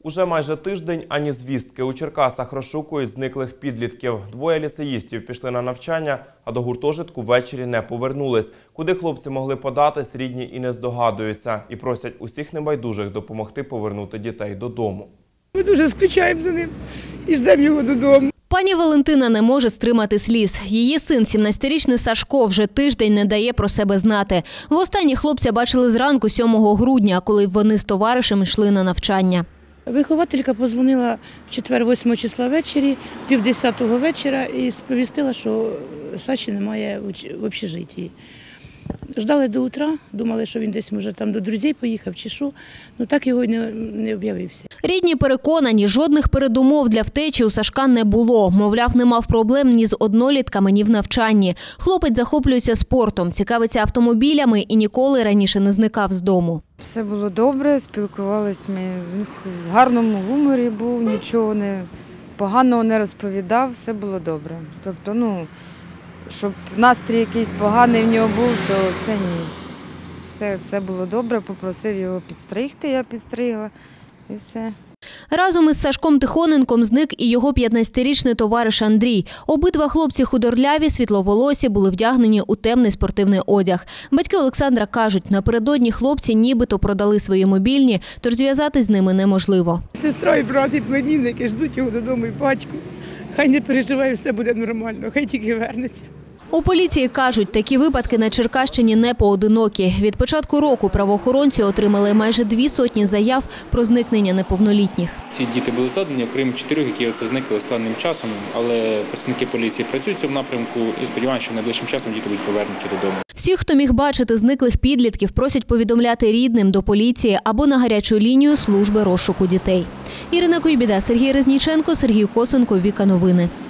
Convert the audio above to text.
Уже майже тиждень ані звістки. У Черкасах розшукують зниклих підлітків. Двоє ліцеїстів пішли на навчання, а до гуртожитку ввечері не повернулись. Куди хлопці могли податись, рідні і не здогадуються. І просять усіх небайдужих допомогти повернути дітей додому. Ми дуже скучаємо за ним і ждемо його додому. Пані Валентина не може стримати сліз. Її син, 17-річний Сашко, вже тиждень не дає про себе знати. Востаннє хлопця бачили зранку 7 грудня, коли вони з товаришем йшли на навчання. Вихователька подзвонила в четвер 8 числа ввечері, 9:30 вечора і сповістила, що Саші немає в общежитті. Ждали до утра, думали, що він десь, може, там до друзів поїхав чи що, але так його не об'явився. Рідні переконані, жодних передумов для втечі у Сашка не було. Мовляв, не мав проблем ні з однолітками, ні в навчанні. Хлопець захоплюється спортом, цікавиться автомобілями і ніколи раніше не зникав з дому. Все було добре, спілкувалися ми, він в гарному гуморі був, нічого поганого не розповідав, все було добре. Тобто, щоб настрій якийсь поганий в нього був, то це ні. Все було добре, попросив його підстригти, я підстригла і все. Разом із Сашком Тихоненком зник і його 15-річний товариш Андрій. Обидва хлопці худорляві, світловолосі, були вдягнені у темний спортивний одяг. Батьки Олександра кажуть, напередодні хлопці нібито продали свої мобільні, тож зв'язатись з ними неможливо. Сестра і брат, і племінники ждуть його додому, і батько. Хай не переживає, все буде нормально, хай тільки вернеться. У поліції кажуть, такі випадки на Черкащині не поодинокі. Від початку року правоохоронці отримали майже 200 заяв про зникнення неповнолітніх. Ці діти були згадані, окрім 4, які зникли останнім часом, але працівники поліції працюють в цьому напрямку і сподіваюся, що найближчим часом діти будуть повернуті додому. Всіх, хто міг бачити зниклих підлітків, просять повідомляти рідним до поліції або на гарячу лінію служби розшуку дітей. Ірина Куйбіда, Сергій Резніченко, Сергій Косенко, Віка Новини.